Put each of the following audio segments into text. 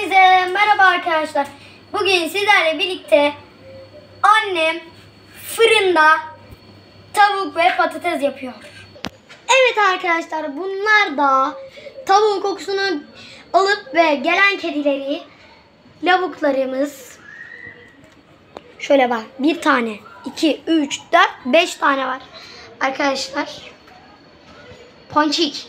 Hepinize merhaba arkadaşlar. Bugün sizlerle birlikte annem fırında tavuk ve patates yapıyor. Evet arkadaşlar, bunlar da tavuğun kokusunu alıp ve gelen kedileri, lavuklarımız. Şöyle bak, bir tane, 2, 3, 4, 5 tane var arkadaşlar. Ponçik.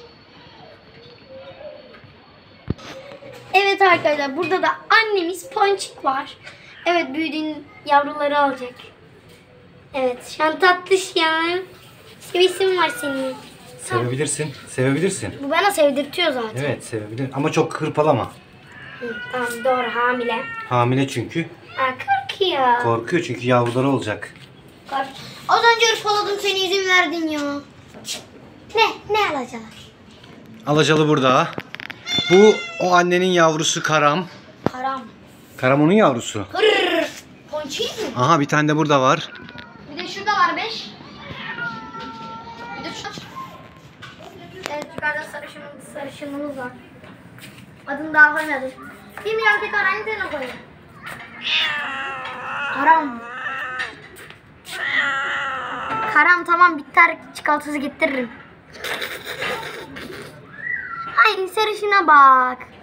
Evet arkadaşlar, burada da annemiz Ponçik var. Evet, büyüdüğün yavruları olacak. Evet, şu an tatlış ya. Sevisim var senin. Sevebilirsin. Sevebilirsin. Bu bana sevdirtiyor zaten. Evet, sevebilir ama çok hırpalama. Tamam, doğru, hamile. Hamile çünkü. Korkuyor. Korkuyor çünkü yavruları olacak. Az önce hırpaladım, seni izin verdin ya. Ne alacalar? Alacalı burada. Bu o annenin yavrusu Karam. Karam. Karam onun yavrusu. Hırrrr. Ponçik mi? Aha, bir tane de burada var. Bir de şurada var 5. Bir de şu. Evet, yukarıda sarışınımız var. Adını daha koymadım. Kim yankı Karan'ı tane koyayım. Karam. Karam, tamam, bitter çikolatası getiririm. Ay, sarışına bak.